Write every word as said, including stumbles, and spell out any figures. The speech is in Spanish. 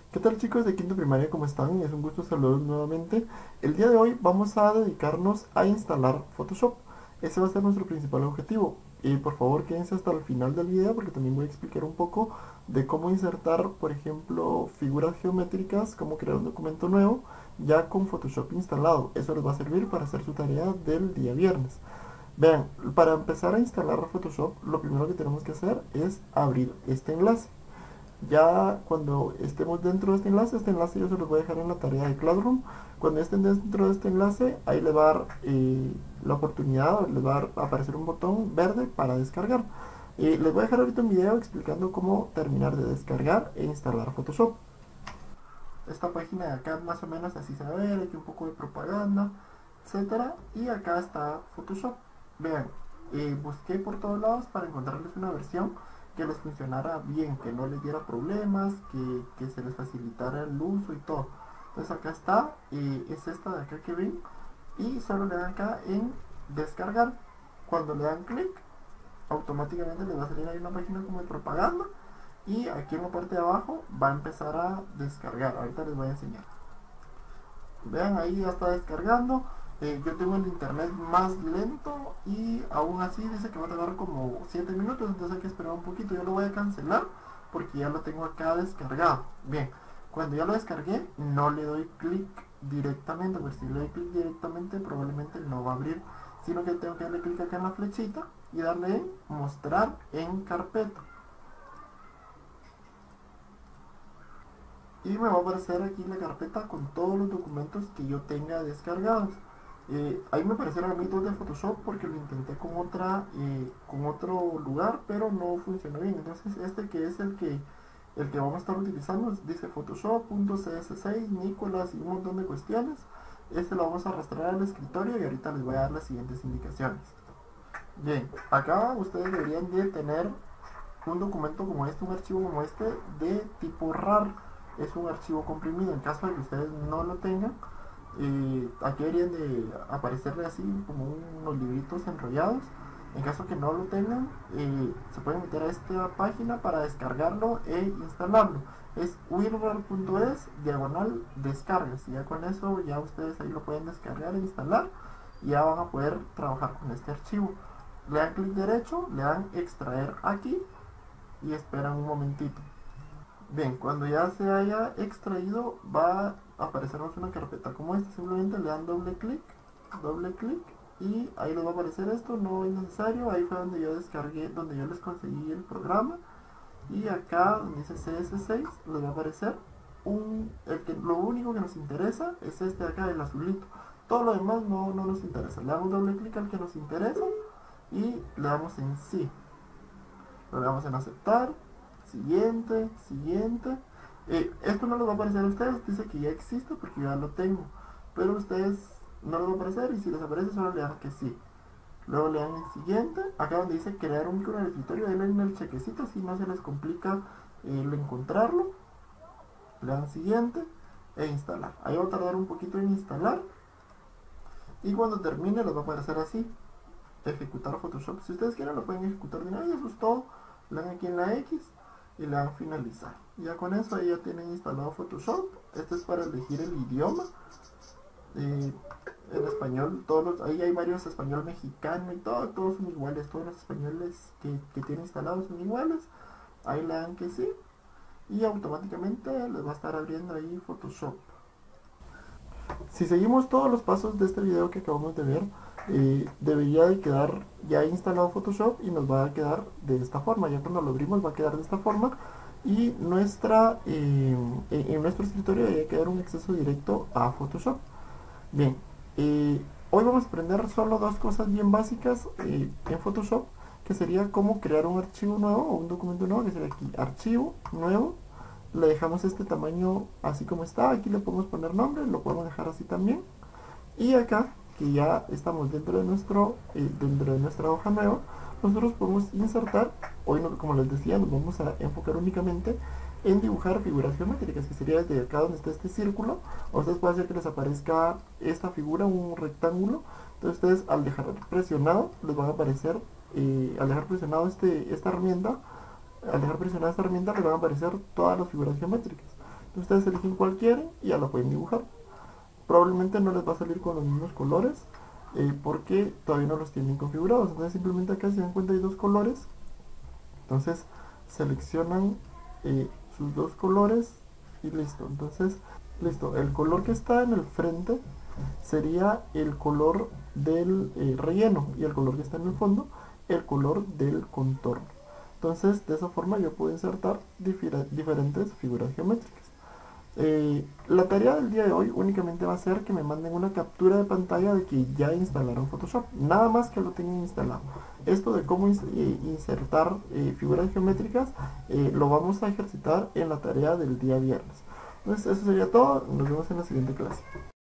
¿Qué tal chicos de quinto primaria? ¿Cómo están? Es un gusto saludarlos nuevamente. El día de hoy vamos a dedicarnos a instalar Photoshop. Ese va a ser nuestro principal objetivo. Y por favor quédense hasta el final del video porque también voy a explicar un poco de cómo insertar, por ejemplo, figuras geométricas, cómo crear un documento nuevo ya con Photoshop instalado. Eso les va a servir para hacer su tarea del día viernes. Vean, para empezar a instalar Photoshop, lo primero que tenemos que hacer es abrir este enlace. Ya cuando estemos dentro de este enlace, este enlace yo se los voy a dejar en la tarea de Classroom. Cuando estén dentro de este enlace, ahí les va a dar eh, la oportunidad, les va a aparecer un botón verde para descargar. Eh, les voy a dejar ahorita un video explicando cómo terminar de descargar e instalar Photoshop. Esta página de acá más o menos así se ve, aquí un poco de propaganda, etcétera. Y acá está Photoshop. Vean, eh, busqué por todos lados para encontrarles una versión que les funcionara bien, que no les diera problemas, que, que se les facilitara el uso y todo. Entonces acá está, eh, es esta de acá que ven, y solo le dan acá en descargar. Cuando le dan clic, automáticamente les va a salir ahí una página como de propaganda, y aquí en la parte de abajo va a empezar a descargar. Ahorita les voy a enseñar. Vean, ahí ya está descargando. Eh, yo tengo el internet más lento y aún así dice que va a tardar como siete minutos, entonces hay que esperar un poquito. Yo lo voy a cancelar porque ya lo tengo acá descargado. Bien, cuando ya lo descargué no le doy clic directamente, porque si le doy clic directamente probablemente no va a abrir, sino que tengo que darle clic acá en la flechita y darle en mostrar en carpeta. Y me va a aparecer aquí la carpeta con todos los documentos que yo tenga descargados. Eh, ahí me aparecieron a mí dos de Photoshop porque lo intenté con otra eh, con otro lugar, pero no funcionó bien. Entonces este que es el que el que vamos a estar utilizando dice Photoshop punto c s seis, Nicolas y un montón de cuestiones. Este lo vamos a arrastrar al escritorio y ahorita les voy a dar las siguientes indicaciones. Bien, acá ustedes deberían de tener un documento como este, un archivo como este de tipo RAR. Es un archivo comprimido. En caso de que ustedes no lo tengan, eh, aquí deberían de aparecerle así como unos libritos enrollados. En caso que no lo tengan, eh, se pueden meter a esta página para descargarlo e instalarlo. Es wirrar punto es diagonal descargas, y ya con eso ya ustedes ahí lo pueden descargar e instalar y ya van a poder trabajar con este archivo. Le dan clic derecho, le dan extraer aquí y esperan un momentito. Bien, cuando ya se haya extraído va a aparecernos una carpeta como esta. Simplemente le dan doble clic, doble clic y ahí les va a aparecer esto. No es necesario, ahí fue donde yo descargué, donde yo les conseguí el programa. Y acá donde dice C S seis les va a aparecer un, el que, lo único que nos interesa es este de acá, el azulito. Todo lo demás no, no nos interesa. Le damos doble clic al que nos interesa y le damos en sí. Lo damos en aceptar, siguiente, siguiente. Eh, esto no les va a aparecer a ustedes, dice que ya existe porque ya lo tengo. Pero a ustedes no les va a aparecer, y si les aparece solo le dan que sí. Luego le dan en siguiente, acá donde dice crear un icono en el escritorio, denle en el chequecito si no se les complica eh, el encontrarlo. Le dan siguiente e instalar. Ahí va a tardar un poquito en instalar. Y cuando termine les va a aparecer así: ejecutar Photoshop. Si ustedes quieren lo pueden ejecutar de una vez, eso es todo. Le dan aquí en la X y le dan finalizar. Ya con eso ahí ya tienen instalado Photoshop. Este es para elegir el idioma. Eh, en español, todos los, ahí hay varios, español mexicano y todo, todos son iguales, todos los españoles que, que tiene instalados son iguales. Ahí le dan que sí y automáticamente les va a estar abriendo ahí Photoshop. Si seguimos todos los pasos de este video que acabamos de ver, eh, debería de quedar ya instalado Photoshop y nos va a quedar de esta forma. Ya cuando lo abrimos va a quedar de esta forma y nuestra, eh, en, en nuestro escritorio debería quedar un acceso directo a Photoshop. Bien, eh, hoy vamos a aprender solo dos cosas bien básicas eh, en Photoshop, que sería cómo crear un archivo nuevo o un documento nuevo, que sería aquí, archivo nuevo. Le dejamos este tamaño así como está, aquí le podemos poner nombre, lo podemos dejar así también. Y acá, que ya estamos dentro de, nuestro, eh, dentro de nuestra hoja nueva, nosotros podemos insertar, hoy no, como les decía, nos vamos a enfocar únicamente en dibujar figuras geométricas, que sería desde acá donde está este círculo. A ustedes puede hacer que les aparezca esta figura, un rectángulo. Entonces ustedes al dejar presionado, les van a aparecer, eh, al dejar presionado este, esta herramienta, al dejar presionada esta herramienta les van a aparecer todas las figuras geométricas. Ustedes eligen cuál quieren y ya la pueden dibujar. Probablemente no les va a salir con los mismos colores eh, porque todavía no los tienen configurados. Entonces simplemente acá se dan cuenta hay dos colores. Entonces seleccionan eh, sus dos colores y listo. Entonces, listo. El color que está en el frente sería el color del eh, relleno y el color que está en el fondo, el color del contorno. Entonces, de esa forma yo puedo insertar difer diferentes figuras geométricas. Eh, la tarea del día de hoy únicamente va a ser que me manden una captura de pantalla de que ya instalaron Photoshop, nada más que lo tengan instalado. Esto de cómo ins eh, insertar eh, figuras geométricas eh, lo vamos a ejercitar en la tarea del día viernes. Entonces eso sería todo, nos vemos en la siguiente clase.